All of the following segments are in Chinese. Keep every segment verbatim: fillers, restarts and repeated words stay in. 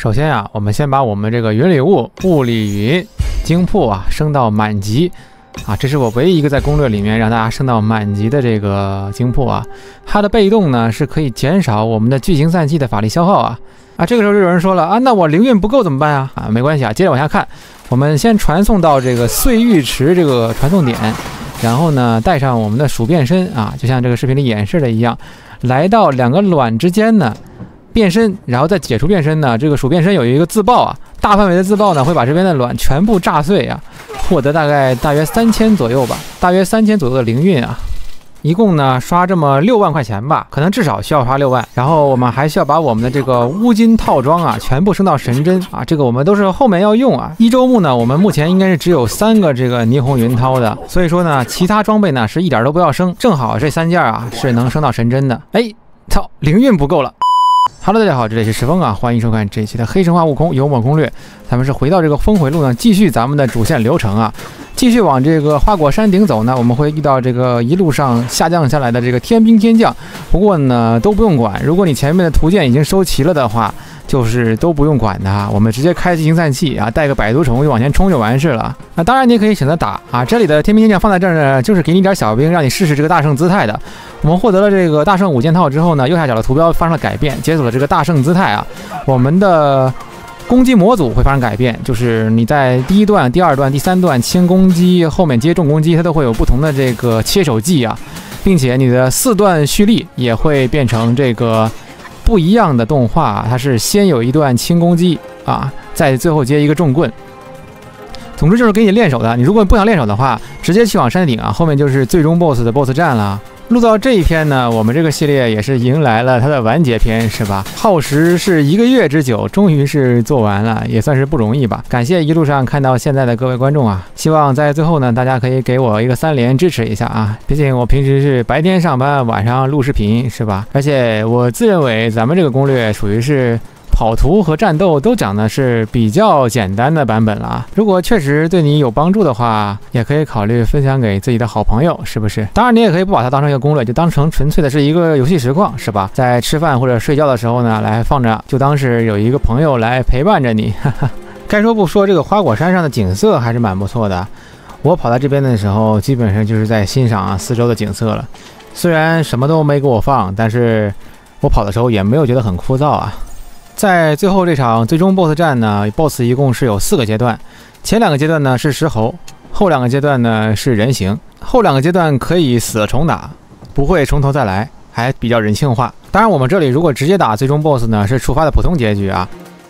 首先啊，我们先把我们这个云里雾、雾里云精铺啊升到满级啊，这是我唯一一个在攻略里面让大家升到满级的这个精铺啊。它的被动呢是可以减少我们的巨型散器的法力消耗啊。啊，这个时候就有人说了啊，那我灵运不够怎么办啊？啊，没关系啊，接着往下看，我们先传送到这个碎玉池这个传送点，然后呢带上我们的鼠变身啊，就像这个视频里演示的一样，来到两个卵之间呢。变身，然后再解除变身呢？这个鼠变身有一个自爆啊，大范围的自爆呢，会把这边的卵全部炸碎啊，获得大概大约三千左右吧，大约三千左右的灵运啊。一共呢刷这么六万块钱吧，可能至少需要刷六万。然后我们还需要把我们的这个乌金套装啊，全部升到神针啊，这个我们都是后面要用啊。一周目呢，我们目前应该是只有三个这个霓虹云涛的，所以说呢，其他装备呢是一点都不要升，正好这三件啊是能升到神针的。哎，操，灵运不够了。Hello， 大家好，这里是石峰啊，欢迎收看这一期的黑神话悟空幽默攻略。咱们是回到这个峰回路呢，继续咱们的主线流程啊，继续往这个花果山顶走呢，我们会遇到这个一路上下降下来的这个天兵天将。不过呢，都不用管，如果你前面的图鉴已经收齐了的话，就是都不用管的啊，我们直接开巨型散器啊，带个百毒虫就往前冲就完事了。那当然你也可以选择打啊，这里的天兵天将放在这儿呢，就是给你点小兵，让你试试这个大圣姿态的。我们获得了这个大圣五件套之后呢，右下角的图标发生了改变，解锁了这个大圣姿态啊。我们的攻击模组会发生改变，就是你在第一段、第二段、第三段轻攻击，后面接重攻击，它都会有不同的这个切手技啊，并且你的四段蓄力也会变成这个不一样的动画，它是先有一段轻攻击啊，再最后接一个重棍。总之就是给你练手的，你如果不想练手的话，直接去往山顶啊，后面就是最终 BOSS 的 BOSS 战了。录到这一篇呢，我们这个系列也是迎来了它的完结篇，是吧？耗时是一个月之久，终于是做完了，也算是不容易吧。感谢一路上看到现在的各位观众啊，希望在最后呢，大家可以给我一个三连支持一下啊。毕竟我平时是白天上班，晚上录视频，是吧？而且我自认为咱们这个攻略属于是跑图和战斗都讲的是比较简单的版本了啊。如果确实对你有帮助的话，也可以考虑分享给自己的好朋友，是不是？当然你也可以不把它当成一个攻略，就当成纯粹的是一个游戏实况，是吧？在吃饭或者睡觉的时候呢，来放着，就当是有一个朋友来陪伴着你。该说不说，这个花果山上的景色还是蛮不错的。我跑到这边的时候，基本上就是在欣赏啊四周的景色了。虽然什么都没给我放，但是我跑的时候也没有觉得很枯燥啊。在最后这场最终 BOSS 战呢 ，BOSS 一共是有四个阶段，前两个阶段呢是石猴，后两个阶段呢是人形。后两个阶段可以死了重打，不会从头再来，还比较人性化。当然，我们这里如果直接打最终 BOSS 呢，是触发的普通结局啊。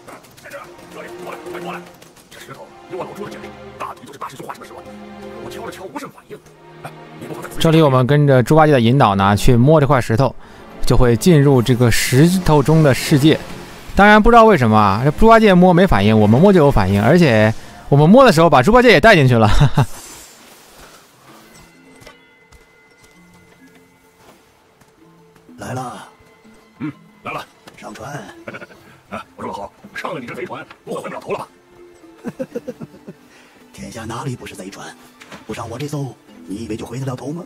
这石头有我老朱的简历，大腿就是大师兄画什么时候？我敲了敲无声反应。 这里我们跟着猪八戒的引导呢，去摸这块石头，就会进入这个石头中的世界。当然不知道为什么啊，这猪八戒摸没反应，我们摸就有反应，而且我们摸的时候把猪八戒也带进去了。哈哈。 来了， 嗯，来了， 上船。 啊，我说老侯，上了你这贼船，我回不了头了吧？ 天下哪里不是贼船？不上我这艘，你以为就回得了头吗？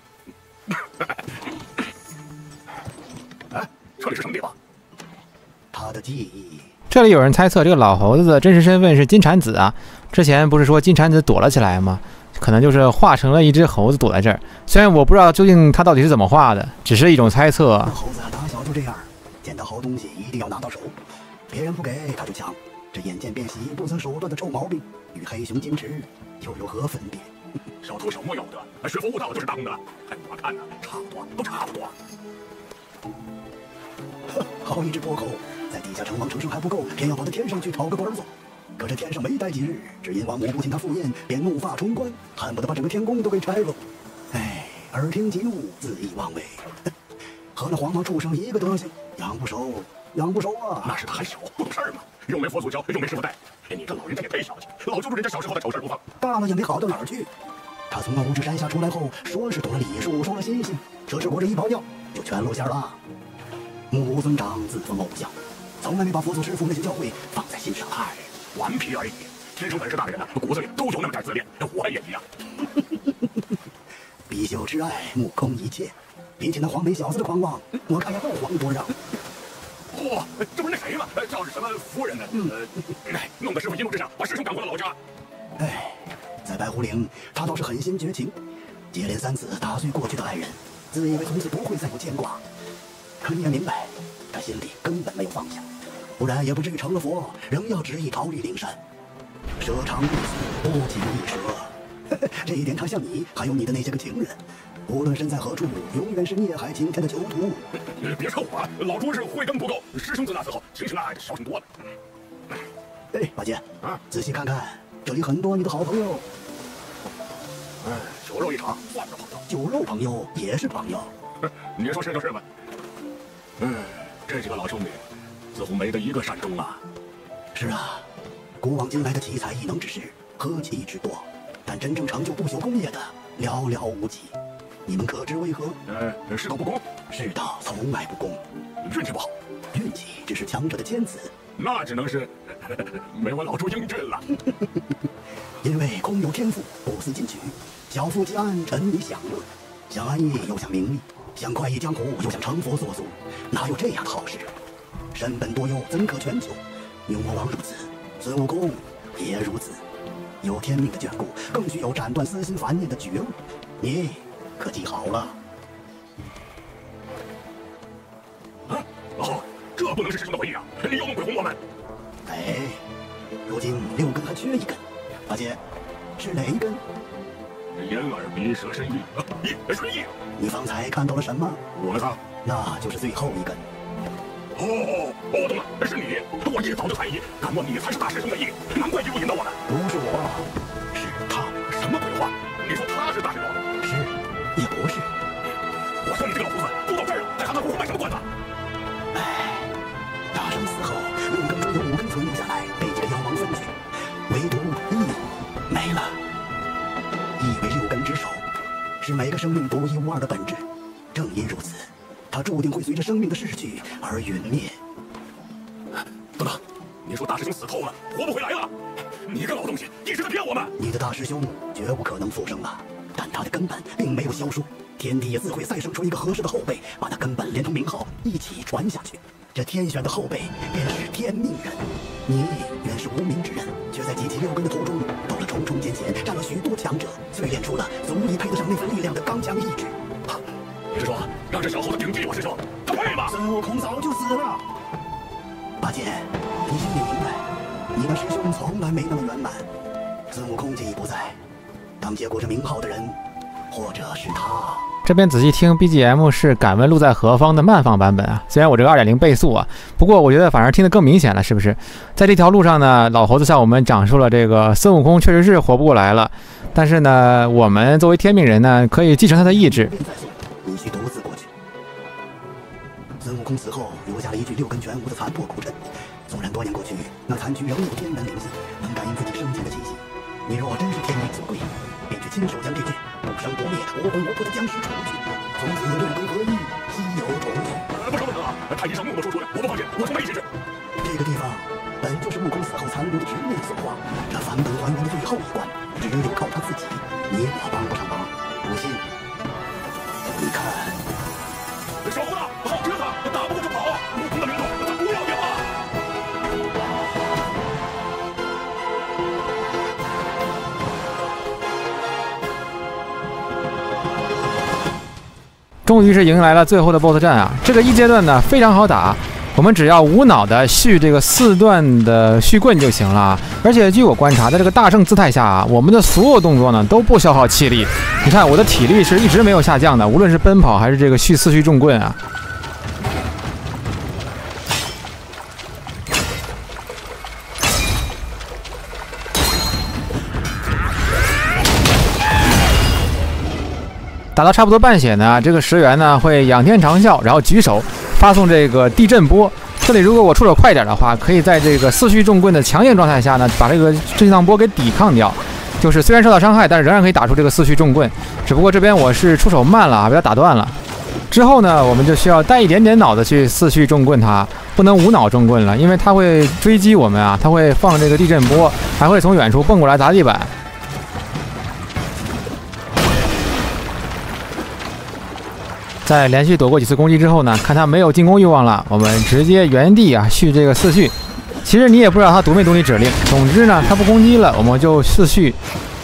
哎，这里是什么地方？ 他的记忆。 这里有人猜测这个老猴子的真实身份是金蝉子啊，之前不是说金蝉子躲了起来吗？可能就是化成了一只猴子躲在这儿。虽然我不知道究竟他到底是怎么画的，只是一种猜测。 猴子打小就这样，见到好东西一定要拿到手，别人不给他就抢。这眼见变喜、不择手段的臭毛病，与黑熊金翅又有何分别？ 小偷小摸要得，学佛悟道就是当的。哎，我看呢，差不多，都差不多。 好一只破口，在地下称王称圣还不够，偏要跑到天上去讨个官做。可这天上没待几日，只因王母不信他赴宴，便怒发冲冠，恨不得把整个天宫都给拆了。哎，耳听激怒，恣意妄为，和那黄毛畜生一个德行，养不熟，养不熟啊！ 那是他还小，不懂事儿嘛，又没佛祖教，又没师傅带。哎，你这老人家也忒小气，老揪住人家小时候的丑事不放。 大了也没好到哪儿去。他从那五指山下出来后，说是懂了礼数，收了心性，这是裹着一泡尿，就全露馅了。木尊长自封偶像，从来没把佛祖师傅那些教诲放在心上。 嗨，顽皮而已。天生本事大的人呢，骨子里都有那么点自恋，我也一样。 比秀之爱，目空一切。比起那黄眉小子的狂妄，我看要后皇多让。 嚯，这不是那谁谁嘛？叫是什么夫人呢？嗯，哎，弄得师傅一怒之下把师兄赶回了老家。 哎，在白狐岭，他倒是狠心绝情，接连三次打碎过去的爱人，自以为从此不会再有牵挂。可你也明白，他心里根本没有放下，不然也不至于成了佛，仍要执意逃离灵山。舍长欲死，不轻易舍。这一点，他像你，还有你的那些个情人，无论身在何处，永远是孽海晴天的囚徒。 别说我，老朱是慧根不够，师兄自那死后，情情爱爱的小挺多了。 哎，八戒啊， 仔细看看，这里很多你的好朋友。 哎，酒肉一场，算是朋友。 酒肉朋友也是朋友。 你说是就是吧？嗯，这几个老兄弟，似乎没得一个善终啊。 是啊，古往今来的奇才异能之士何其之多，但真正成就不朽功业的寥寥无几。你们可知为何？ 呃，世道不公。 世道从来不公， 运气不好。 运气只是强者的谦词。 那只能是没我老朱英俊了。 因为空有天赋，不思进取，小富即安，沉迷享乐，想安逸又想名利，想快意江湖又想成佛所俗，哪有这样的好事？身本多忧，怎可全求？牛魔王如此，孙悟空也如此。有天命的眷顾，更需有斩断私心烦念的觉悟。你可记好了？ 啊，哦，这不能是师兄的回忆啊！你又弄鬼哄我们！ 哎，如今六根还缺一根，八戒，是哪一根？ 眼耳鼻舌身意，意是意。 你方才看到了什么？ 我操， 那就是最后一根。 哦，我懂了，是你！我一早就猜疑，敢问你才是大师兄的意，难怪一路引导我们。 不是我，是他。 什么鬼话？你说他是大师兄？ 是，也不是。 我说你这个老胡子，都到这儿了，在含含糊糊卖什么关子？ 哎，大圣死后，六根中有五根存留下来，被这妖王分去，唯独意没了。意为六根之首，是每个生命独一无二的本质。正因如此，它注定会随着生命的逝去而陨灭。 等等，你说大师兄死透了，活不回来了？你个老东西，一直在骗我们！ 你的大师兄绝不可能复生了，但他的根本并没有消疏，天地也自会再生出一个合适的后辈，把他根本连同名号一起传下去。这天选的后辈便是天命人。你原是无名之人，却在集齐六根的途中，斗了重重艰险，战了许多强者，淬炼出了足以配得上那份力量的刚强意志。 你是说让这小猴子顶替我师兄，他配吗？ 孙悟空早就死了。八戒，你心里明白，你的师兄从来没那么圆满。孙悟空既已不在，当接过这名号的人，或者是他。 这边仔细听 B G M 是《敢问路在何方》的慢放版本啊，虽然我这个 二点零 倍速啊，不过我觉得反而听得更明显了，是不是？在这条路上呢，老猴子向我们讲述了这个孙悟空确实是活不过来了，但是呢，我们作为天命人呢，可以继承他的意志。 你需独自过去。孙悟空死后留下了一具六根全无的残破骨阵，纵然多年过去，那残躯仍有天然灵性，能感应自己生前的气息。你若真是天命所归，便去亲手将这具不生不灭、活魂活魄的僵尸除去，从此六根合一，稀有种子。 不成不成啊！太医生默默说出来，我不放心，我从没试试。 这个地方本就是悟空死后残留的执念所化，这返本还原的最后一关，只有靠他自己，你我帮不上忙。不信，你看。 小猴子，好折腾，打不过就跑，悟空的名头，咱不要脸了。 终于是迎来了最后的 B O S S 战啊！这个一阶段呢非常好打，我们只要无脑的续这个四段的续棍就行了啊！而且据我观察，在这个大圣姿态下啊，我们的所有动作呢都不消耗气力。你看我的体力是一直没有下降的，无论是奔跑还是这个续四续重棍啊。打到差不多半血呢，这个石原呢会仰天长啸，然后举手发送这个地震波。这里如果我出手快点的话，可以在这个四续重棍的强硬状态下呢，把这个震荡波给抵抗掉。就是虽然受到伤害，但是仍然可以打出这个四续重棍。只不过这边我是出手慢了啊，被他打断了。之后呢，我们就需要带一点点脑子去四续重棍他，不能无脑重棍了，因为他会追击我们啊，他会放这个地震波，还会从远处蹦过来砸地板。 在连续躲过几次攻击之后呢，看他没有进攻欲望了，我们直接原地啊续这个四续。其实你也不知道他读没读你指令，总之呢，他不攻击了，我们就四续。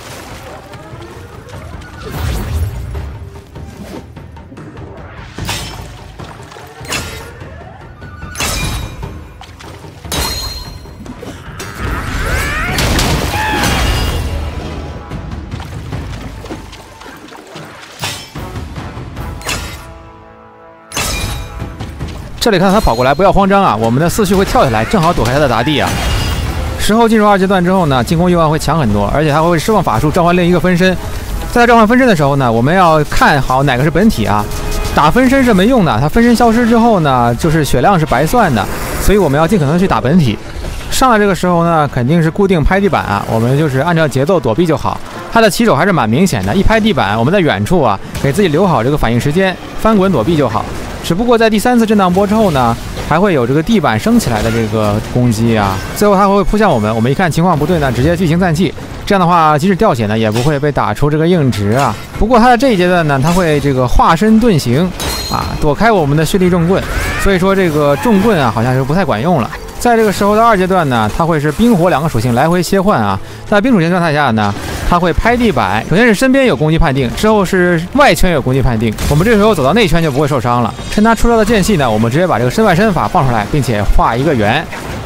这里看到他跑过来，不要慌张啊！我们的四序会跳下来，正好躲开他的砸地啊。时候进入二阶段之后呢，进攻欲望会强很多，而且还会释放法术召唤另一个分身。在他召唤分身的时候呢，我们要看好哪个是本体啊。打分身是没用的，他分身消失之后呢，就是血量是白算的，所以我们要尽可能的去打本体。上来这个时候呢，肯定是固定拍地板啊，我们就是按照节奏躲避就好。他的起手还是蛮明显的，一拍地板，我们在远处啊，给自己留好这个反应时间，翻滚躲避就好。只不过在第三次震荡波之后呢，还会有这个地板升起来的这个攻击啊，最后它会扑向我们，我们一看情况不对呢，直接剧情散弃。这样的话，即使掉血呢，也不会被打出这个硬直啊。不过它的这一阶段呢，它会这个化身遁形啊，躲开我们的蓄力重棍，所以说这个重棍啊，好像是不太管用了。在这个时候的二阶段呢，它会是冰火两个属性来回切换啊。在冰属性状态下呢，它会拍地板，首先是身边有攻击判定，之后是外圈有攻击判定。我们这个时候走到内圈就不会受伤了。趁他出招的间隙呢，我们直接把这个身外身法放出来，并且画一个圆。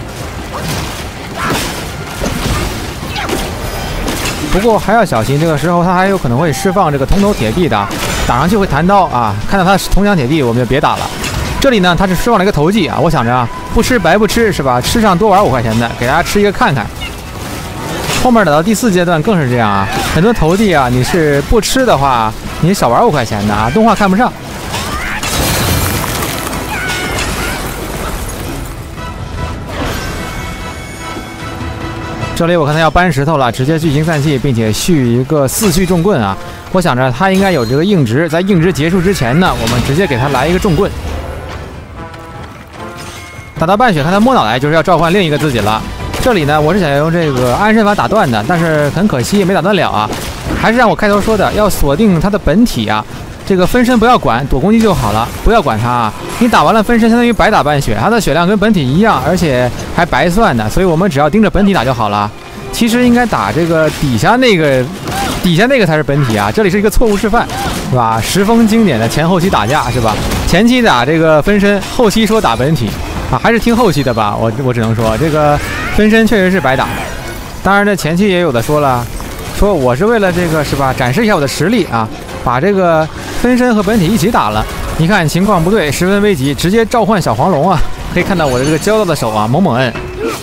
不过还要小心，这个时候他还有可能会释放这个铜头铁臂的，打上去会弹刀啊。看到他铜墙铁壁，我们就别打了。这里呢，他是释放了一个投技啊，我想着啊，不吃白不吃是吧？吃上多玩五块钱的，给大家吃一个看看。后面打到第四阶段更是这样啊，很多投递啊，你是不吃的话，你少玩五块钱的啊，动画看不上。这里我看他要搬石头了，直接剧情散弃，并且续一个四续重棍啊。我想着他应该有这个硬直，在硬直结束之前呢，我们直接给他来一个重棍。打到半血，看他摸脑袋，就是要召唤另一个自己了。这里呢，我是想用这个安身法打断的，但是很可惜没打断了啊。还是让我开头说的，要锁定他的本体啊，这个分身不要管，躲攻击就好了，不要管他啊。你打完了分身，相当于白打半血，他的血量跟本体一样，而且还白算的，所以我们只要盯着本体打就好了。其实应该打这个底下那个，底下那个才是本体啊。这里是一个错误示范，是吧？十分经典的前后期打架是吧？前期打这个分身，后期说打本体。啊，还是听后期的吧，我我只能说这个分身确实是白打。当然，这前期也有的说了，说我是为了这个是吧，展示一下我的实力啊，把这个分身和本体一起打了。你看情况不对，十分危急，直接召唤小黄龙啊！可以看到我的这个焦躁的手啊，猛猛摁。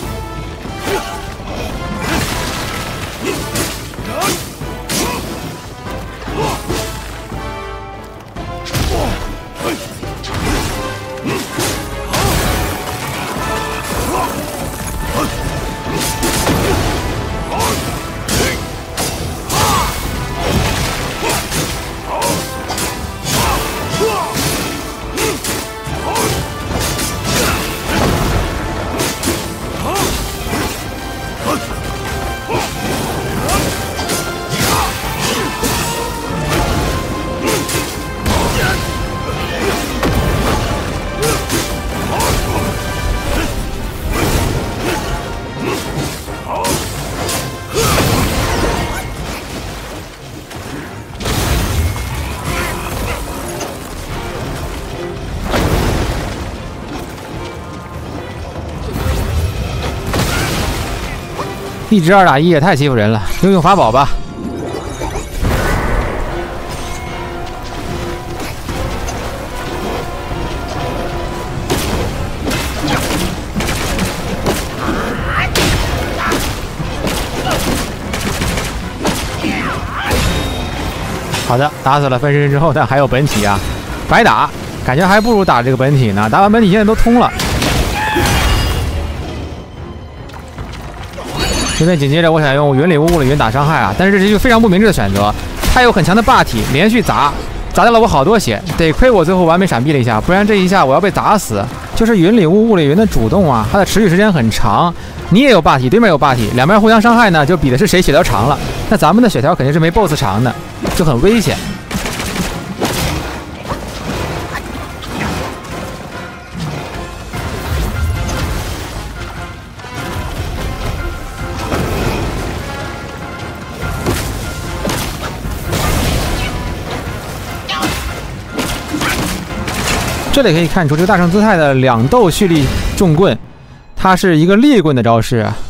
一直二打一也太欺负人了，用用法宝吧。好的，打死了分身之后，但还有本体啊，白打，感觉还不如打这个本体呢。打完本体现在都通了。这边紧接着我想用云里雾雾里云打伤害啊，但是这是一个非常不明智的选择。他有很强的霸体，连续砸，砸掉了我好多血，得亏我最后完美闪避了一下，不然这一下我要被砸死。就是云里雾雾里云的主动啊，它的持续时间很长。你也有霸体，对面有霸体，两边互相伤害呢，就比的是谁血条长了。那咱们的血条肯定是没 B O S S 长的，就很危险。 这里可以看出，这个大圣姿态的两斗蓄力重棍，它是一个猎棍的招式啊。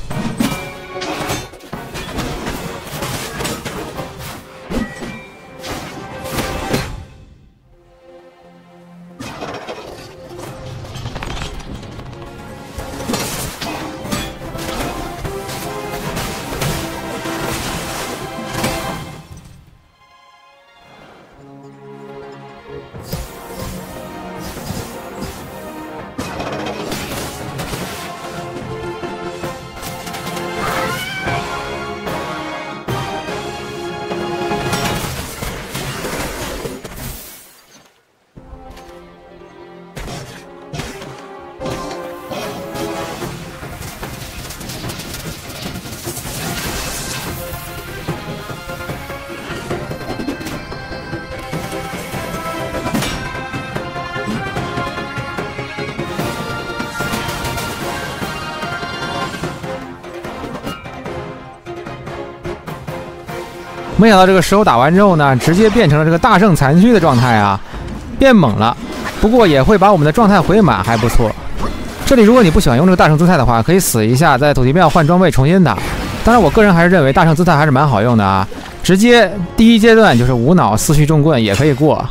没想到这个石头打完之后呢，直接变成了这个大圣残躯的状态啊，变猛了。不过也会把我们的状态回满，还不错。这里如果你不喜欢用这个大圣姿态的话，可以死一下，在土地庙换装备重新打。当然，我个人还是认为大圣姿态还是蛮好用的啊，直接第一阶段就是无脑四驱重棍也可以过。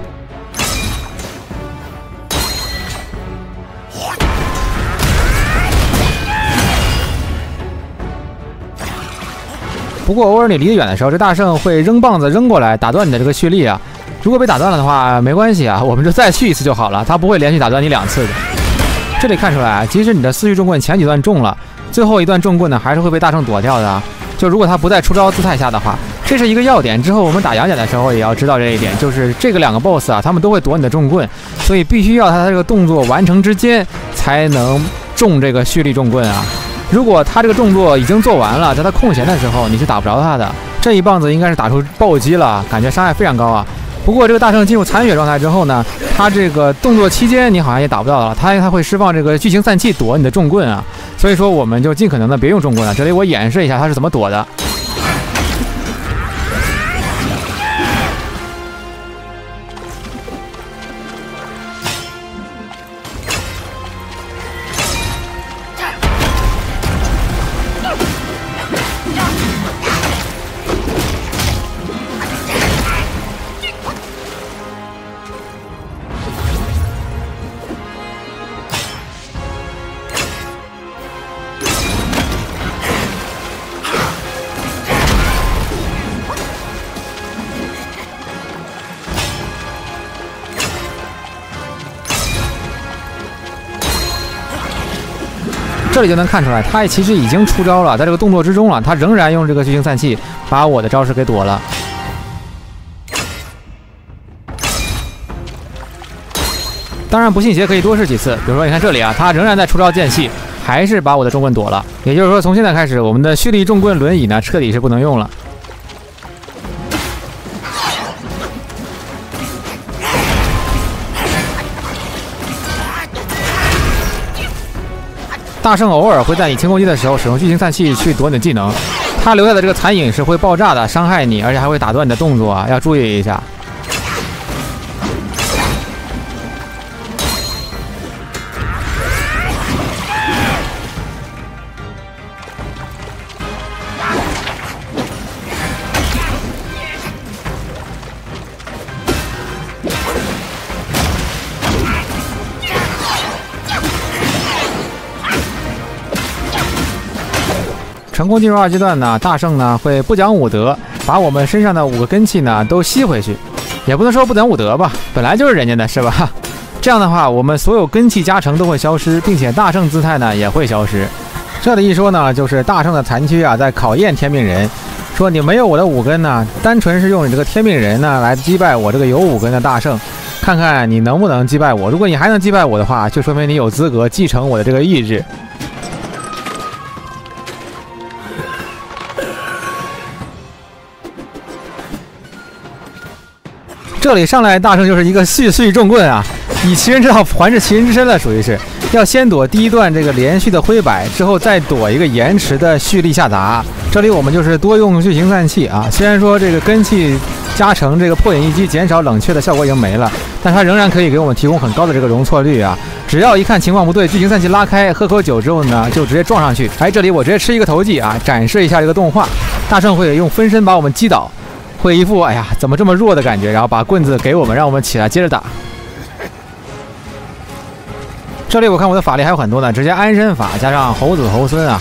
不过偶尔你离得远的时候，这大圣会扔棒子扔过来，打断你的这个蓄力啊。如果被打断了的话，没关系啊，我们就再续一次就好了，他不会连续打断你两次的。这里看出来，即使你的四驱重棍前几段中了，最后一段重棍呢还是会被大圣躲掉的啊。就如果他不在出招姿态下的话，这是一个要点。之后我们打杨戬的时候也要知道这一点，就是这个两个 boss 啊，他们都会躲你的重棍，所以必须要他这个动作完成之间才能中这个蓄力重棍啊。如果他这个动作已经做完了，在他空闲的时候，你是打不着他的。这一棒子应该是打出暴击了，感觉伤害非常高啊。不过这个大圣进入残血状态之后呢，他这个动作期间你好像也打不到了，他他会释放这个巨型散气躲你的重棍啊。所以说我们就尽可能的别用重棍了。这里我演示一下他是怎么躲的。这里就能看出来，他其实已经出招了，在这个动作之中了，他仍然用这个巨型散气把我的招式给躲了。当然不信邪可以多试几次，比如说你看这里啊，他仍然在出招间隙，还是把我的重棍躲了。也就是说，从现在开始，我们的蓄力重棍轮椅呢，彻底是不能用了。大圣偶尔会在你轻攻击的时候使用巨型散气去躲你的技能，他留下的这个残影是会爆炸的，伤害你，而且还会打断你的动作啊，要注意一下。成功进入二阶段呢，大圣呢会不讲武德，把我们身上的五个根气呢都吸回去，也不能说不讲武德吧，本来就是人家的，是吧？这样的话，我们所有根气加成都会消失，并且大圣姿态呢也会消失。这里一说呢，就是大圣的残躯啊在考验天命人，说你没有我的五根呢，单纯是用你这个天命人呢来击败我这个有五根的大圣，看看你能不能击败我。如果你还能击败我的话，就说明你有资格继承我的这个意志。这里上来大圣就是一个蓄蓄重棍啊，以其人之道还治其人之身了，属于是要先躲第一段这个连续的挥摆，之后再躲一个延迟的蓄力下砸。这里我们就是多用巨型散器啊，虽然说这个根气加成这个破引一击减少冷却的效果已经没了，但它仍然可以给我们提供很高的这个容错率啊。只要一看情况不对，巨型散器拉开，喝口酒之后呢，就直接撞上去。哎，这里我直接吃一个投技啊，展示一下这个动画。大圣会用分身把我们击倒，会一副哎呀怎么这么弱的感觉，然后把棍子给我们，让我们起来接着打。这里我看我的法力还有很多呢，直接安身法加上猴子猴孙啊。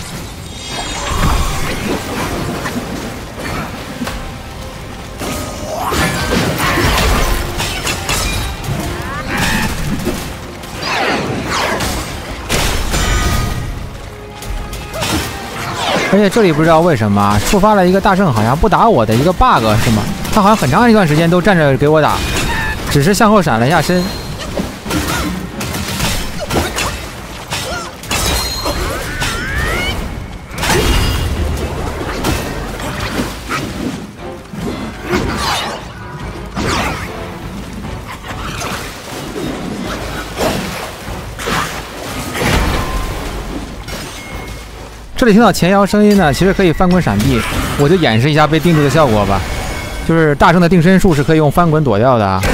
而且这里不知道为什么触发了一个大圣好像不打我的一个 bug 是吗？他好像很长一段时间都站着给我打，只是向后闪了一下身。这里听到前摇声音呢，其实可以翻滚闪避，我就演示一下被定住的效果吧。就是大圣的定身术是可以用翻滚躲掉的啊。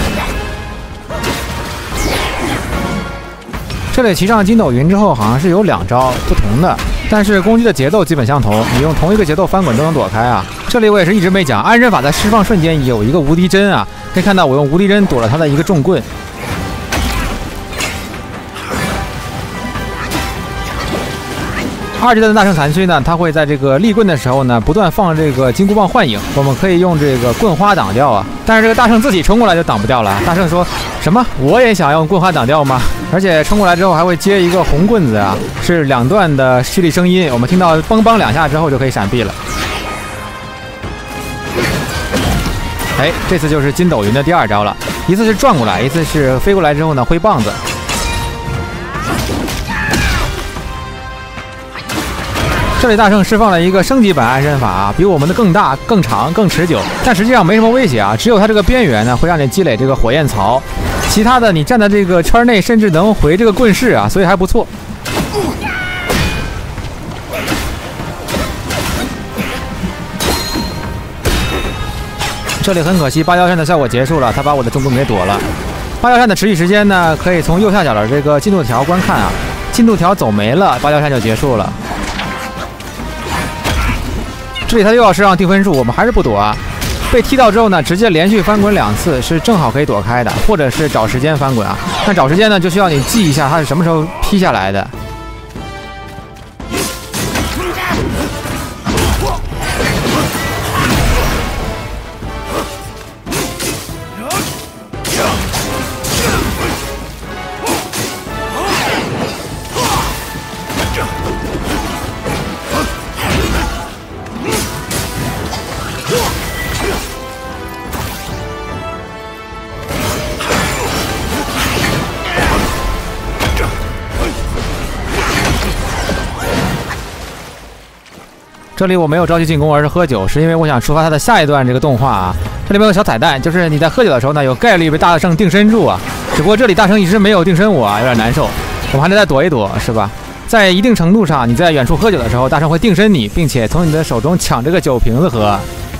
这里骑上筋斗云之后，好像是有两招不同的，但是攻击的节奏基本相同，你用同一个节奏翻滚都能躲开啊。这里我也是一直没讲，安身法在释放瞬间有一个无敌针啊，可以看到我用无敌针躲了他的一个重棍。二阶段的大圣残躯呢，它会在这个立棍的时候呢，不断放这个金箍棒幻影，我们可以用这个棍花挡掉啊。但是这个大圣自己冲过来就挡不掉了。大圣说什么？我也想用棍花挡掉吗？而且冲过来之后还会接一个红棍子啊，是两段的蓄力声音，我们听到梆梆两下之后就可以闪避了。哎，这次就是筋斗云的第二招了，一次是转过来，一次是飞过来之后呢挥棒子。这里大圣释放了一个升级版安身法啊，比我们的更大、更长、更持久，但实际上没什么威胁啊，只有它这个边缘呢会让你积累这个火焰槽，其他的你站在这个圈内甚至能回这个棍式啊，所以还不错。这里很可惜，芭蕉扇的效果结束了，他把我的重棍给躲了。芭蕉扇的持续时间呢，可以从右下角的这个进度条观看啊，进度条走没了，芭蕉扇就结束了。这里他又要是让定分数，我们还是不躲啊。被踢到之后呢，直接连续翻滚两次是正好可以躲开的，或者是找时间翻滚啊。但找时间呢，就需要你记一下它是什么时候劈下来的。这里我没有着急进攻，而是喝酒，是因为我想触发他的下一段这个动画啊。这里面有个小彩蛋，就是你在喝酒的时候呢，有概率被大圣定身住啊。只不过这里大圣一直没有定身我啊，有点难受。我们还得再躲一躲，是吧？在一定程度上，你在远处喝酒的时候，大圣会定身你，并且从你的手中抢这个酒瓶子喝。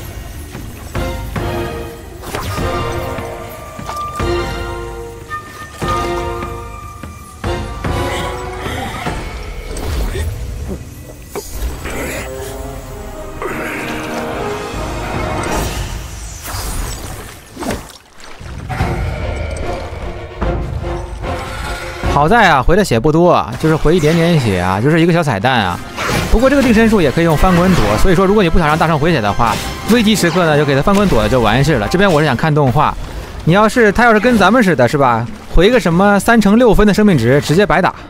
好在啊，回的血不多啊，就是回一点点血啊，就是一个小彩蛋啊。不过这个定身术也可以用翻滚躲，所以说如果你不想让大圣回血的话，危急时刻呢就给他翻滚躲了就完事了。这边我是想看动画，你要是他要是跟咱们似的，是吧？回个什么三乘六分的生命值，直接白打。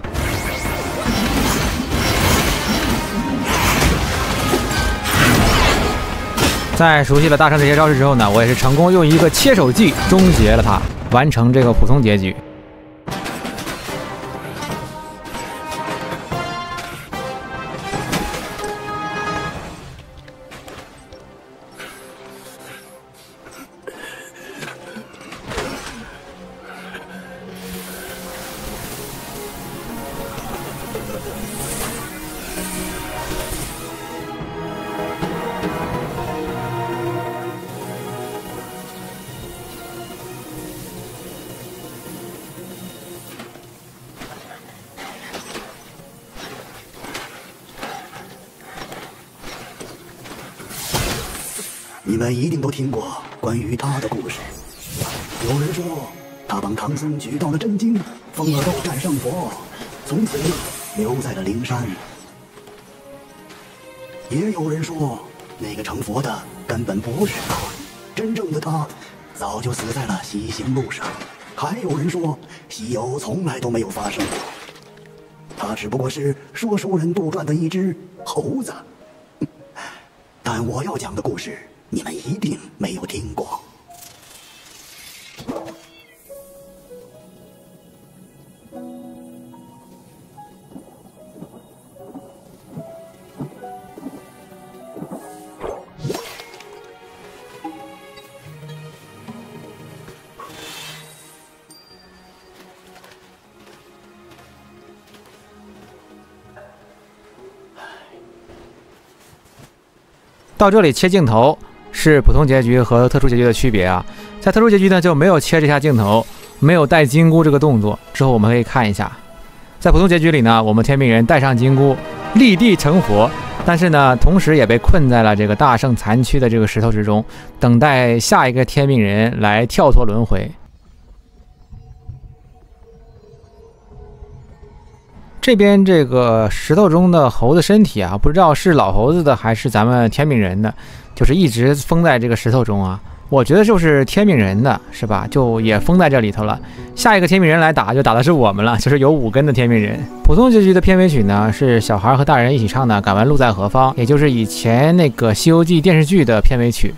在熟悉了大圣这些招式之后呢，我也是成功用一个切手技终结了他，完成这个普通结局。 你们一定都听过关于他的故事。有人说，他帮唐僧举到了真经，封了斗战胜佛，从此留在了灵山。也有人说，那个成佛的根本不是他，真正的他早就死在了西行路上。还有人说，西游从来都没有发生过，他只不过是说书人杜撰的一只猴子。但我要讲的故事，你们一定没有听过。 到这里切镜头是普通结局和特殊结局的区别啊，在特殊结局呢就没有切这下镜头，没有带金箍这个动作。之后我们可以看一下，在普通结局里呢，我们天命人带上金箍，立地成佛，但是呢，同时也被困在了这个大圣残躯的这个石头之中，等待下一个天命人来跳脱轮回。这边这个石头中的猴子身体啊，不知道是老猴子的还是咱们天命人的，就是一直封在这个石头中啊。我觉得就是天命人的，是吧？就也封在这里头了。下一个天命人来打，就打的是我们了，就是有五根的天命人。普通结局的片尾曲呢，是小孩和大人一起唱的《敢问路在何方》，也就是以前那个《西游记》电视剧的片尾曲。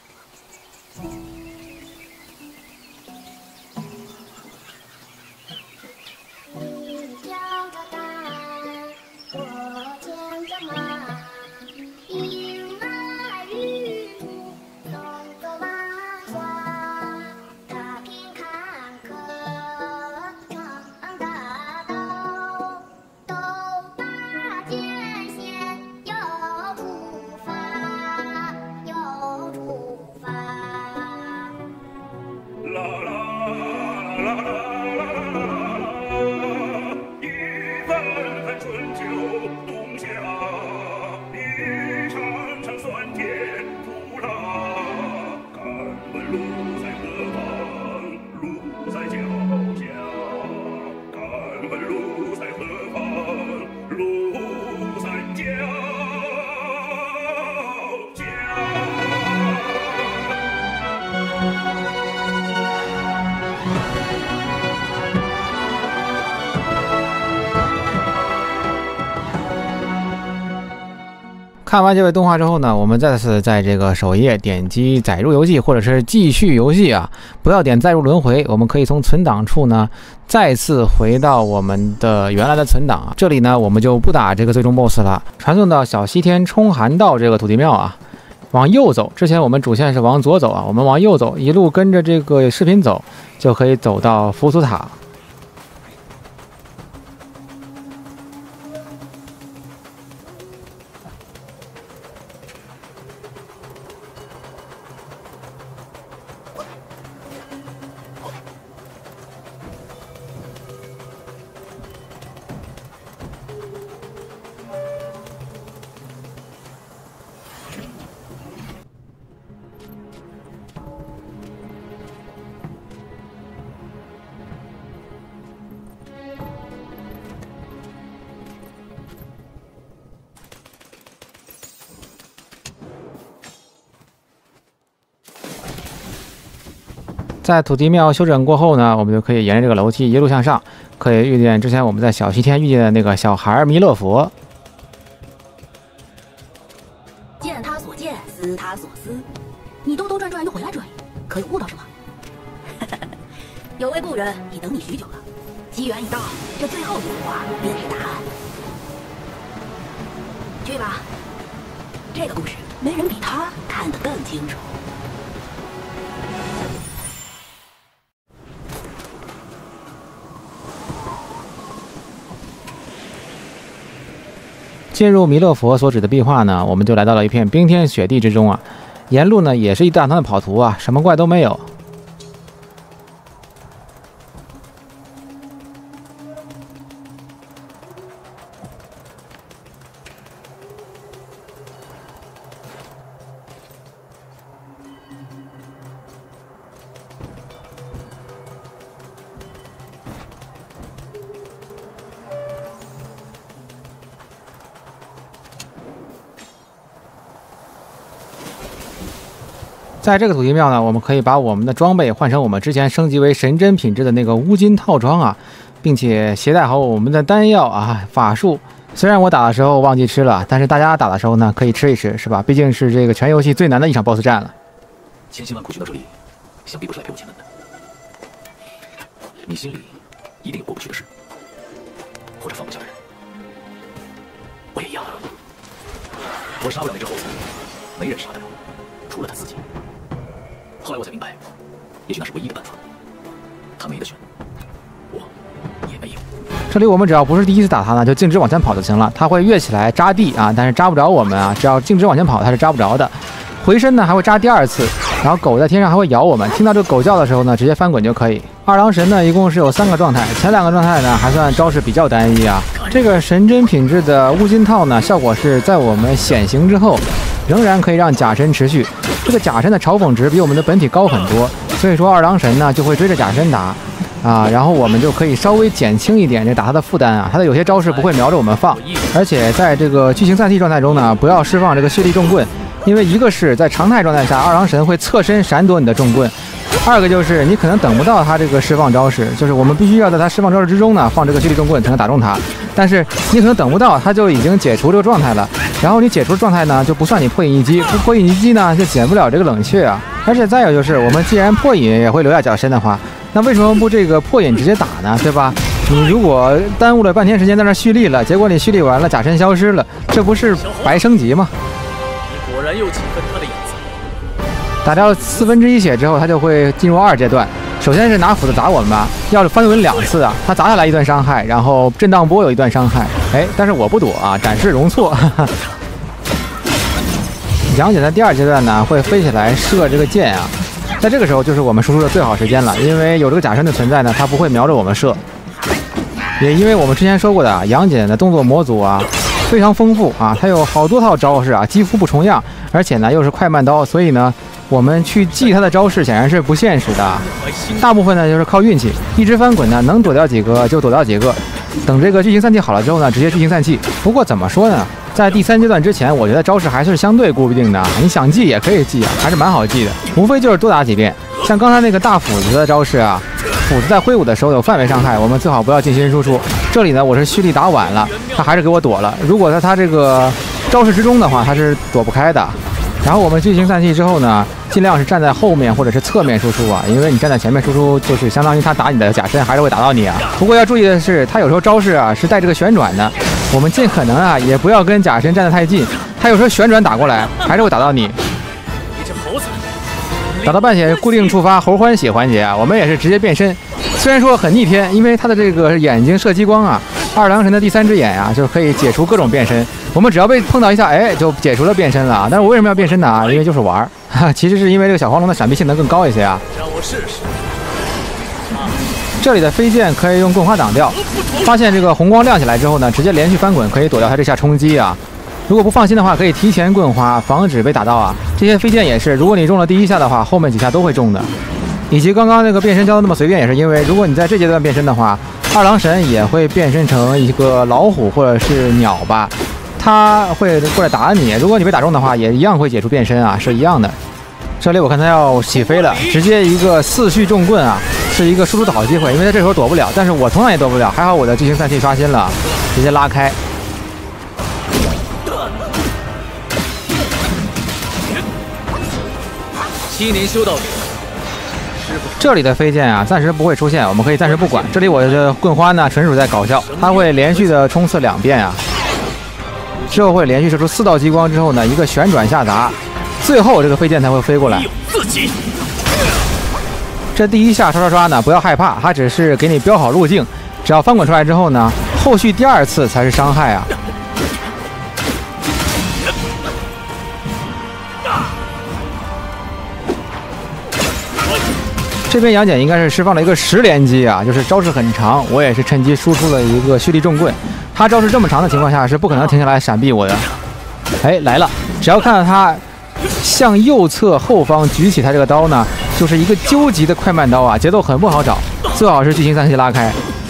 看完这位动画之后呢，我们再次在这个首页点击载入游戏或者是继续游戏啊，不要点载入轮回，我们可以从存档处呢再次回到我们的原来的存档啊。这里呢我们就不打这个最终 B O S S 了，传送到小西天冲寒道这个土地庙啊，往右走。之前我们主线是往左走啊，我们往右走，一路跟着这个视频走，就可以走到浮屠塔。在土地庙修整过后呢，我们就可以沿着这个楼梯一路向上，可以遇见之前我们在小西天遇见的那个小孩弥勒佛。 见他所见，思他所思。你兜兜转转又回来这里，可有悟到什么？有位故人已等你许久了，机缘已到，这最后一幅画便是答案。去吧，这个故事没人比他看得更清楚。 进入弥勒佛所指的壁画呢，我们就来到了一片冰天雪地之中啊，沿路呢也是一大团的跑图啊，什么怪都没有。 在这个土地庙呢，我们可以把我们的装备换成我们之前升级为神针品质的那个乌金套装啊，并且携带好我们的丹药啊、法术。虽然我打的时候忘记吃了，但是大家打的时候呢，可以吃一吃，是吧？毕竟是这个全游戏最难的一场 B O S S 战了。 千辛万苦寻到这里，想必不是来赔我钱的。你心里一定有过不去的事，或者放不下的人。我也一样。我杀不了那只猴子，没人杀得了，除了他自己。后来我才明白，也许那是唯一的办法。他没得选，我也没有。 这里我们只要不是第一次打他呢，就径直往前跑就行了。他会跃起来扎地啊，但是扎不着我们啊。只要径直往前跑，他是扎不着的。回身呢还会扎第二次，然后狗在天上还会咬我们。听到这个狗叫的时候呢，直接翻滚就可以。二郎神呢一共是有三个状态，前两个状态呢还算招式比较单一啊。这个神针品质的乌金套呢，效果是在我们显形之后，仍然可以让假身持续。这个假身的嘲讽值比我们的本体高很多，所以说二郎神呢就会追着假身打。啊，然后我们就可以稍微减轻一点这打他的负担啊，他的有些招式不会瞄着我们放，而且在这个剧情散替状态中呢，不要释放这个蓄力重棍，因为一个是在常态状态下二郎神会侧身闪躲你的重棍，二个就是你可能等不到他这个释放招式，就是我们必须要在他释放招式之中呢放这个蓄力重棍才能打中他，但是你可能等不到他就已经解除这个状态了，然后你解除状态呢就不算你破影一击，不破影一击呢就减不了这个冷却啊，而且再有就是我们既然破影也会留下脚身的话。那为什么不这个破影直接打呢？对吧？你如果耽误了半天时间在那蓄力了，结果你蓄力完了假身消失了，这不是白升级吗？ 你果然又几分他的影子。 打掉四分之一血之后，他就会进入二阶段。首先是拿斧子砸我们吧，要是翻滚两次啊，他砸下来一段伤害，然后震荡波有一段伤害。哎，但是我不躲啊，展示容错。杨戬在第二阶段呢，会飞起来射这个箭啊。在这个时候就是我们输出的最好时间了，因为有这个假身的存在呢，它不会瞄着我们射。也因为我们之前说过的啊，杨戬的动作模组啊非常丰富啊，它有好多套招式啊，几乎不重样，而且呢又是快慢刀，所以呢我们去记他的招式显然是不现实的。大部分呢就是靠运气，一直翻滚呢能躲掉几个就躲掉几个。等这个剧情散气好了之后呢，直接剧情散气。不过怎么说呢？在第三阶段之前，我觉得招式还是相对固定的，你想记也可以记啊，还是蛮好记的，无非就是多打几遍。像刚才那个大斧子的招式啊，斧子在挥舞的时候有范围伤害，我们最好不要近心输出。这里呢，我是蓄力打晚了，他还是给我躲了。如果在他这个招式之中的话，他是躲不开的。然后我们剧情散气之后呢，尽量是站在后面或者是侧面输出啊，因为你站在前面输出，就是相当于他打你的假身还是会打到你啊。不过要注意的是，他有时候招式啊是带这个旋转的，我们尽可能啊也不要跟假身站得太近，他有时候旋转打过来还是会打到你。打到半血固定触发猴欢喜环节啊，我们也是直接变身，虽然说很逆天，因为他的这个眼睛射激光啊，二郎神的第三只眼啊，就可以解除各种变身。我们只要被碰到一下，哎，就解除了变身了啊。但是我为什么要变身呢？啊，因为就是玩儿，哈，其实是因为这个小黄龙的闪避性能更高一些啊。 让我试试。 这里的飞剑可以用棍花挡掉，发现这个红光亮起来之后呢，直接连续翻滚可以躲掉他这下冲击啊。如果不放心的话，可以提前棍花，防止被打到啊。这些飞剑也是，如果你中了第一下的话，后面几下都会中的。以及刚刚那个变身教的那么随便，也是因为如果你在这阶段变身的话，二郎神也会变身成一个老虎或者是鸟吧，他会过来打你。如果你被打中的话，也一样会解除变身啊，是一样的。这里我看他要起飞了，直接一个四续重棍啊，是一个输出的好机会，因为他这时候躲不了，但是我同样也躲不了，还好我的剧情散气刷新了，直接拉开。 七年修到底， 这里的飞剑啊，暂时不会出现，我们可以暂时不管。这里我的棍花呢，纯属在搞笑，它会连续的冲刺两遍啊，之后会连续射出四道激光，之后呢，一个旋转下砸，最后这个飞剑才会飞过来。这第一下刷刷刷呢，不要害怕，它只是给你标好路径，只要翻滚出来之后呢，后续第二次才是伤害啊。这边杨戬应该是释放了一个十连击啊，就是招式很长，我也是趁机输出了一个蓄力重棍。他招式这么长的情况下是不可能停下来闪避我的。哎，来了！只要看到他向右侧后方举起他这个刀呢，就是一个究极的快慢刀啊，节奏很不好找，最好是剧情散气拉开。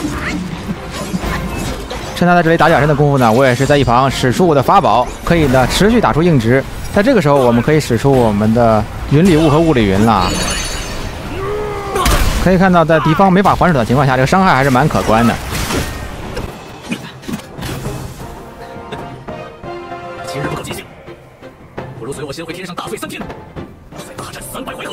趁他在这里打假身的功夫呢，我也是在一旁使出我的法宝，可以呢持续打出硬直。在这个时候，我们可以使出我们的云里雾和雾里云了。可以看到，在敌方没法还手的情况下，这个伤害还是蛮可观的。 今日不可尽兴，不如随我先回天上大醉三天，再大战三百回合。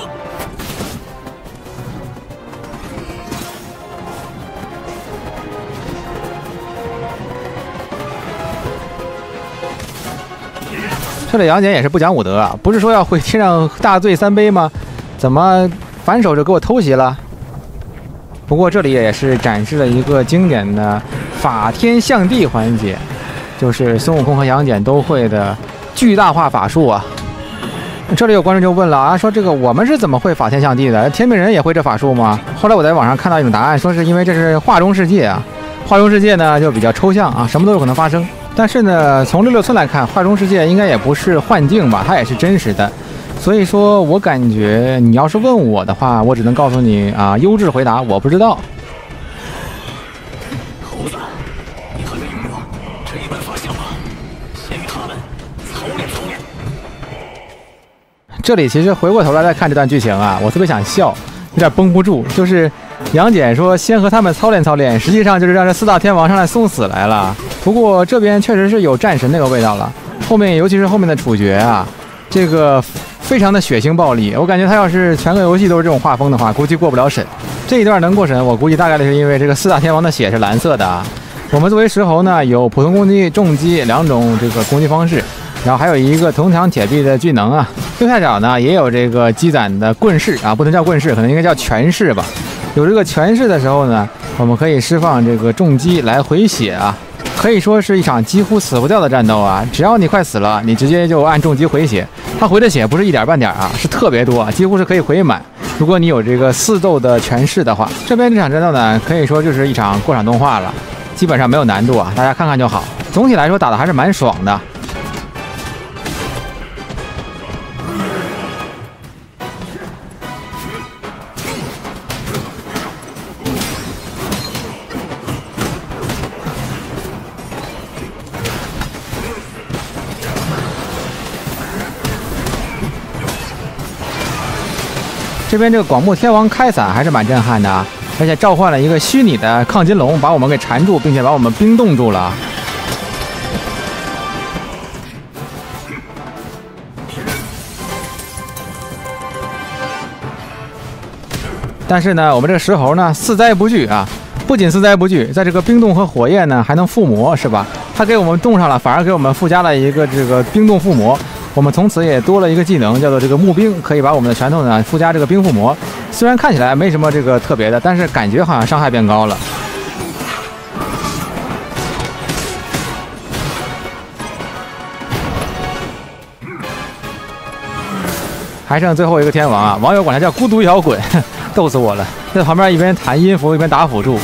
这里杨戬也是不讲武德啊，不是说要回天上大醉三杯吗？怎么反手就给我偷袭了？不过这里也是展示了一个经典的法天象地环节，就是孙悟空和杨戬都会的巨大化法术啊。这里有观众就问了啊，说这个我们是怎么会法天象地的？天命人也会这法术吗？后来我在网上看到一种答案，说是因为这是画中世界啊，画中世界呢就比较抽象啊，什么都有可能发生。但是呢，从六六村来看，画中世界应该也不是幻境吧，它也是真实的。所以说我感觉你要是问我的话，我只能告诉你啊，优质回答我不知道。 猴子，你还没遇过这一般法相吗？先与他们操练操练。 这里其实回过头来再看这段剧情啊，我特别想笑，有点绷不住。就是杨戬说先和他们操练操练，实际上就是让这四大天王上来送死来了。不过这边确实是有战神那个味道了，后面尤其是后面的处决啊，这个非常的血腥暴力。我感觉他要是全个游戏都是这种画风的话，估计过不了审。这一段能过审，我估计大概率是因为这个四大天王的血是蓝色的啊。我们作为石猴呢，有普通攻击、重击两种这个攻击方式。然后还有一个铜墙铁壁的巨能啊，右下角呢也有这个积攒的棍式啊，不能叫棍式，可能应该叫拳式吧。有这个拳式的时候呢，我们可以释放这个重击来回血啊，可以说是一场几乎死不掉的战斗啊。只要你快死了，你直接就按重击回血，它回的血不是一点半点啊，是特别多，几乎是可以回满。如果你有这个四斗的拳式的话，这边这场战斗呢，可以说就是一场过场动画了，基本上没有难度啊，大家看看就好。总体来说打的还是蛮爽的。这边这个广目天王开伞还是蛮震撼的啊，而且召唤了一个虚拟的亢金龙，把我们给缠住，并且把我们冰冻住了。但是呢，我们这个石猴呢，四灾不惧啊，不仅四灾不惧，在这个冰冻和火焰呢，还能附魔，是吧？它给我们冻上了，反而给我们附加了一个这个冰冻附魔。我们从此也多了一个技能，叫做这个木冰，可以把我们的拳头呢附加这个冰附魔。虽然看起来没什么这个特别的，但是感觉好像伤害变高了。还剩最后一个天王啊，网友管他叫孤独摇滚，逗死我了，在旁边一边弹音符一边打辅助。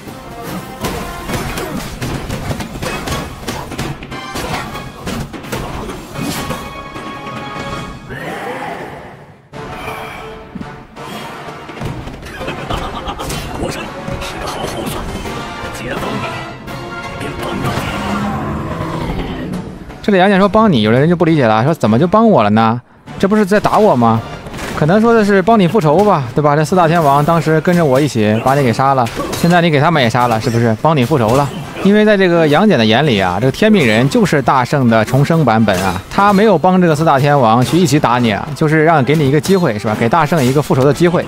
果真是个好猴子，既然帮你，便帮到你。 这里杨戬说帮你，有的人就不理解了，说怎么就帮我了呢？这不是在打我吗？可能说的是帮你复仇吧，对吧？这四大天王当时跟着我一起把你给杀了，现在你给他们也杀了，是不是帮你复仇了？因为在这个杨戬的眼里啊，这个天命人就是大圣的重生版本啊，他没有帮这个四大天王去一起打你啊，就是让给你一个机会，是吧？给大圣一个复仇的机会。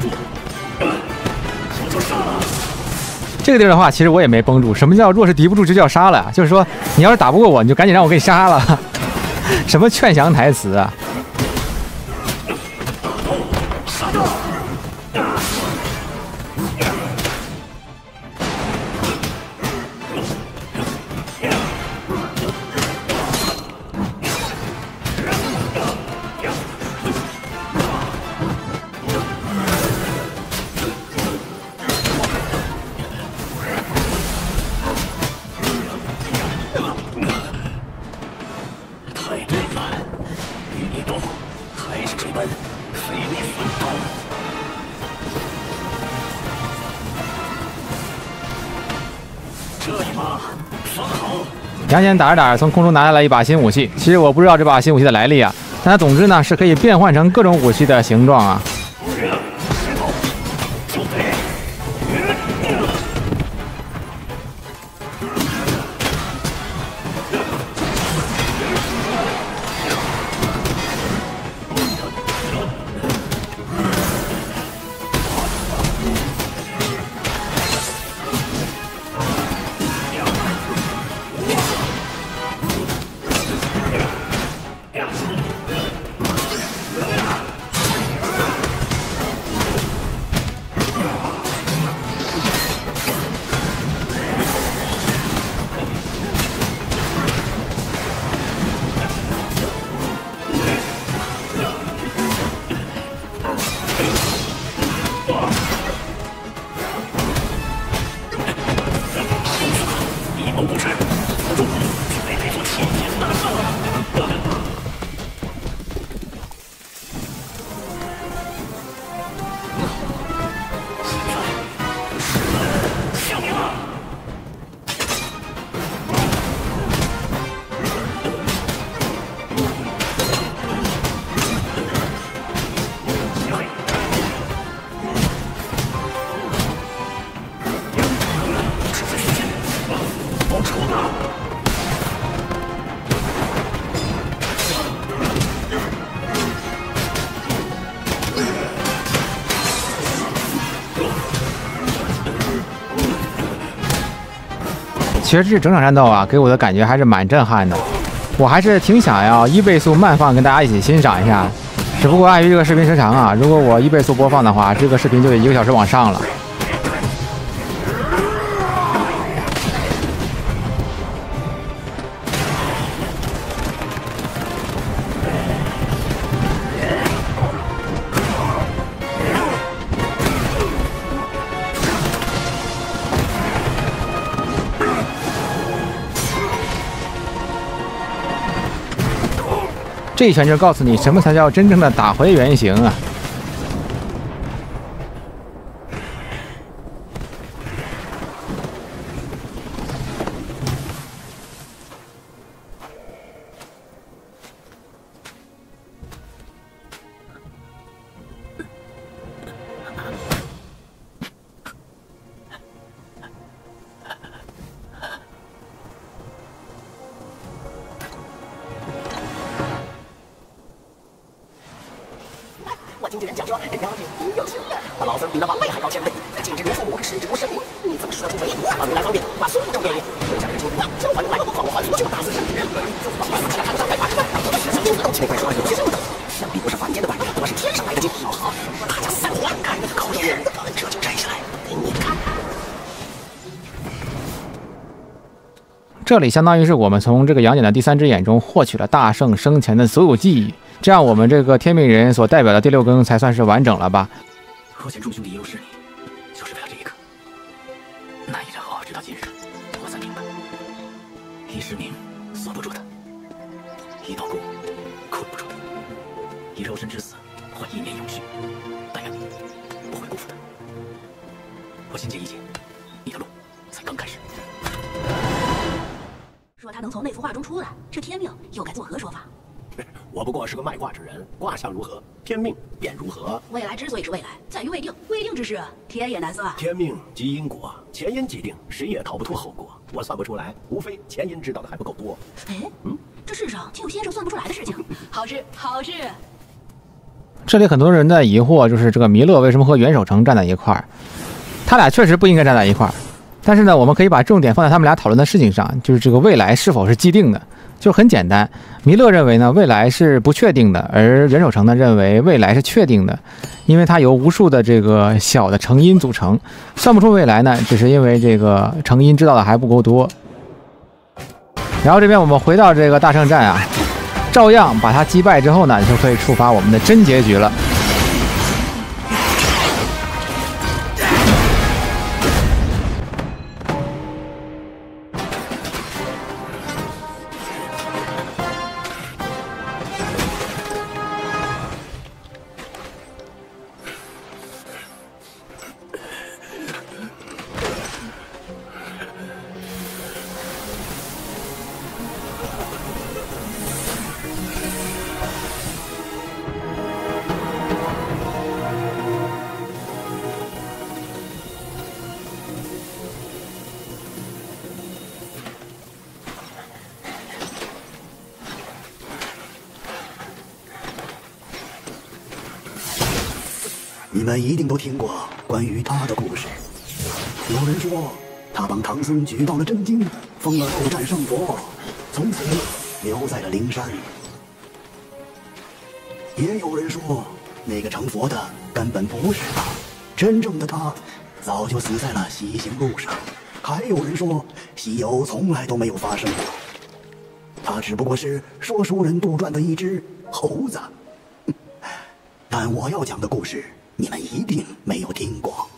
这个地方的话，其实我也没绷住。什么叫若是敌不住就叫杀了呀？就是说，你要是打不过我，你就赶紧让我给你杀了。什么劝降台词啊？杨戬打着打着，从空中拿下来一把新武器。其实我不知道这把新武器的来历啊， 但总之呢，是可以变换成各种武器的形状啊。其实这整场战斗啊，给我的感觉还是蛮震撼的。我还是挺想要一倍速慢放跟大家一起欣赏一下，只不过碍于这个视频时长啊，如果我一倍速播放的话，这个视频就得一个小时往上了。这一拳就告诉你什么才叫真正的打回原形啊！ 我经纪人讲说，这妖精有情的，把老孙比那王位还高千倍，敬之如父母，视之如生母。你怎么说出为母？往来方便，把孙正便宜。留下人情啊，交还来，放我还我就打死人。这块说有些的，想必不是凡间的怪，我是天上来的精。好好，大家散伙，看那个口眼，这就摘下来给你看。 这里相当于是我们从这个杨戬的第三只眼中获取了大圣生前的所有记忆。这样，我们这个天命人所代表的第六根才算是完整了吧？ 何显众兄弟一路是你，就是为了这一刻。那一然后直到今日，我才明白，一时名锁不住的，一道功困不住的，以肉身之死换一念永续。但愿你不会辜负的。我心结一结，你的路才刚开始。 说他能从那幅画中出来，这天命又该作何说法？ 我不过是个卖卦之人，卦象如何，天命便如何。 未来之所以是未来，在于未定，未定之事，天也难算。 天命即因果，前因既定，谁也逃不脱后果。我算不出来，无非前因知道的还不够多。 哎，嗯，这世上竟有先生算不出来的事情。好事，好事。 这里很多人的疑惑就是这个弥勒为什么和袁守诚站在一块儿？他俩确实不应该站在一块儿，但是呢，我们可以把重点放在他们俩讨论的事情上，就是这个未来是否是既定的。就很简单，弥勒认为呢未来是不确定的，而袁守诚呢认为未来是确定的，因为它由无数的这个小的成因组成，算不出未来呢，只是因为这个成因知道的还不够多。然后这边我们回到这个大圣战啊，照样把他击败之后呢，就可以触发我们的真结局了。 你们一定都听过关于他的故事。有人说，他帮唐僧举到了真经，封了斗战胜佛，从此留在了灵山。也有人说，那个成佛的根本不是他，真正的他早就死在了西行路上。还有人说，西游从来都没有发生过，他只不过是说书人杜撰的一只猴子。但我要讲的故事，你们一定没有听过。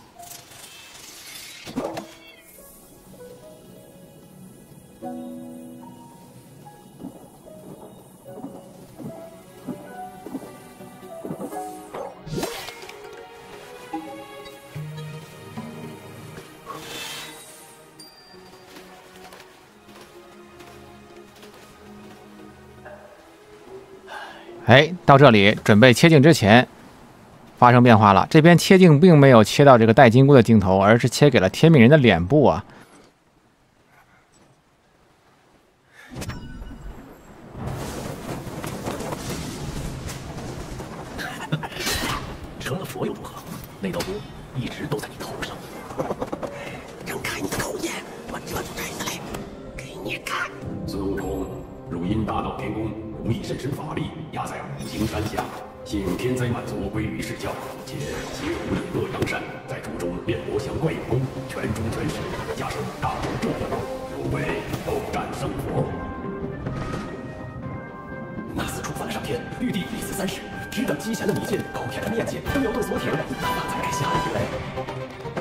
哎，到这里准备切镜之前，发生变化了。这边切镜并没有切到这个戴金箍的镜头，而是切给了天命人的脸部啊。 成了佛又如何？那道波一直都在你头上。 让开你的口眼，我这就摘下来给你看。 孙悟空，汝因大闹天宫，无以甚深法力压在五行山下，幸天灾满足归于释教，且结无隐恶扬善，在竹中练魔降怪有功，全中全实，加上大成咒语，如为斗战胜佛。 那厮触犯了上天，玉帝立死三世，只等机前的米剑高片他面前，都要动锁铁，那才该下一个嘞。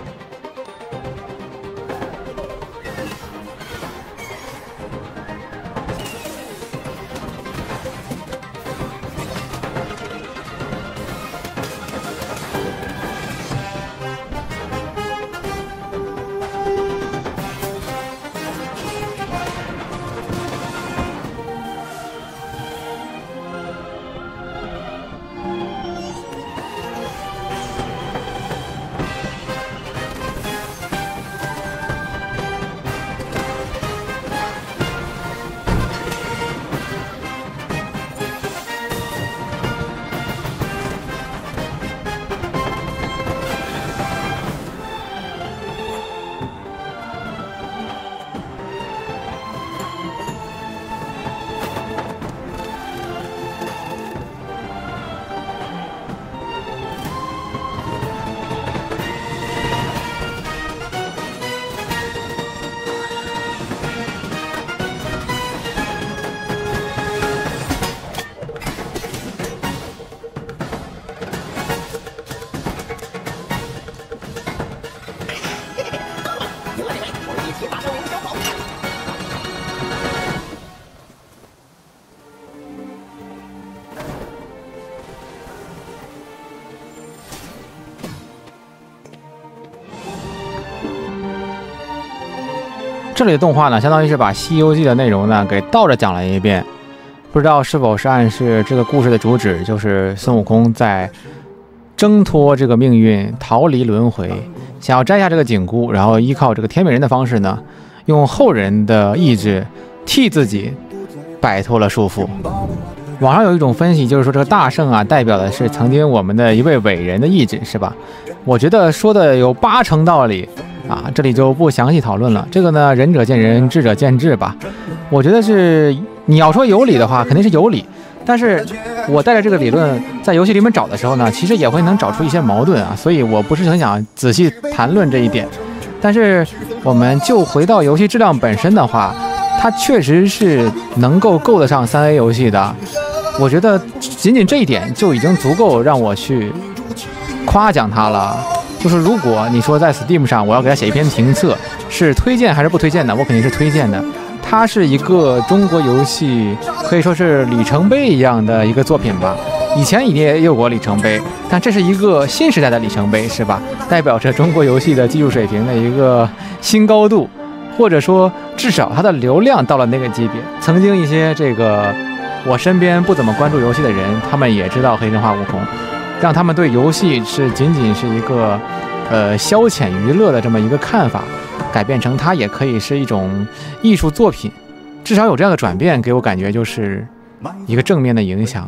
这里的动画呢，相当于是把《西游记》的内容呢给倒着讲了一遍，不知道是否是暗示这个故事的主旨就是孙悟空在挣脱这个命运，逃离轮回，想要摘下这个紧箍，然后依靠这个天美人的方式呢，用后人的意志替自己摆脱了束缚。网上有一种分析，就是说这个大圣啊，代表的是曾经我们的一位伟人的意志，是吧？我觉得说的有八成道理啊，这里就不详细讨论了。这个呢，仁者见仁，智者见智吧。我觉得是你要说有理的话，肯定是有理。但是我带着这个理论在游戏里面找的时候呢，其实也会能找出一些矛盾啊，所以我不是很想仔细谈论这一点。但是我们就回到游戏质量本身的话，它确实是能够够得上三 A 游戏的。我觉得仅仅这一点就已经足够让我去夸奖它了。就是如果你说在 Steam 上我要给它写一篇评测，是推荐还是不推荐的，我肯定是推荐的。它是一个中国游戏可以说是里程碑一样的一个作品吧。以前也有过里程碑，但这是一个新时代的里程碑，是吧？代表着中国游戏的技术水平的一个新高度，或者说至少它的流量到了那个级别。曾经一些这个我身边不怎么关注游戏的人，他们也知道黑神话悟空，让他们对游戏是仅仅是一个呃消遣娱乐的这么一个看法，改变成它也可以是一种艺术作品，至少有这样的转变，给我感觉就是一个正面的影响啊。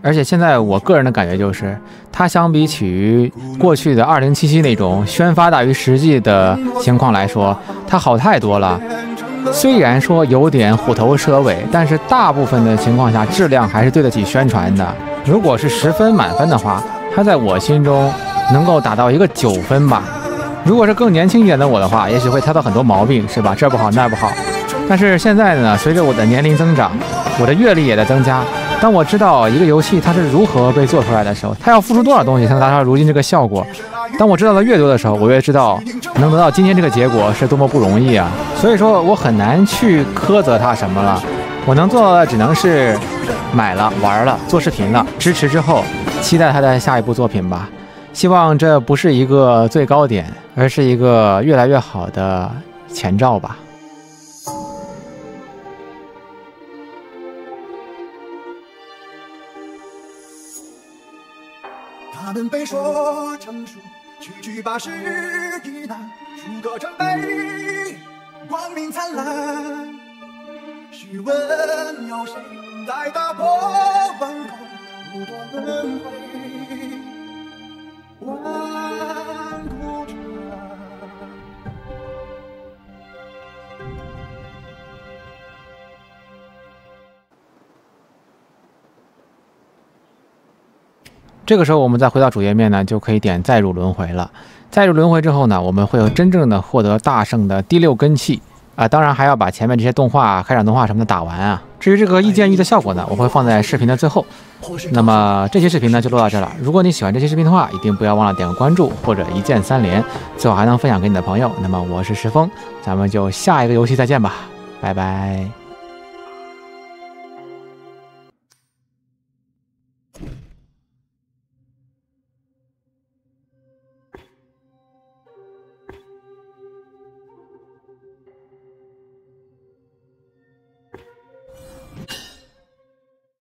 而且现在我个人的感觉就是，它相比起于过去的二零七七那种宣发大于实际的情况来说，它好太多了。虽然说有点虎头蛇尾，但是大部分的情况下质量还是对得起宣传的。如果是十分满分的话，它在我心中能够达到一个九分吧。如果是更年轻一点的我的话，也许会挑到很多毛病，是吧？这不好那不好。但是现在呢，随着我的年龄增长，我的阅历也在增加。当我知道一个游戏它是如何被做出来的时候，它要付出多少东西才能达到如今这个效果。当我知道的越多的时候，我越知道能得到今天这个结果是多么不容易啊！所以说我很难去苛责它什么了。我能做到的只能是买了、玩了、做视频了，支持之后期待它的下一部作品吧。希望这不是一个最高点，而是一个越来越好的前兆吧。 他们被说成书，区区八十一难，数个成碑，光明灿烂。试问有谁在打破顽固，不断轮回？万古传。 这个时候我们再回到主页面呢，就可以点再入轮回了。再入轮回之后呢，我们会有真正的获得大圣的第六根气啊、呃，当然还要把前面这些动画、开场动画什么的打完啊。至于这个一键一的效果呢，我会放在视频的最后。那么这期视频呢就录到这了。如果你喜欢这期视频的话，一定不要忘了点个关注或者一键三连，最好还能分享给你的朋友。那么我是石峰，咱们就下一个游戏再见吧，拜拜。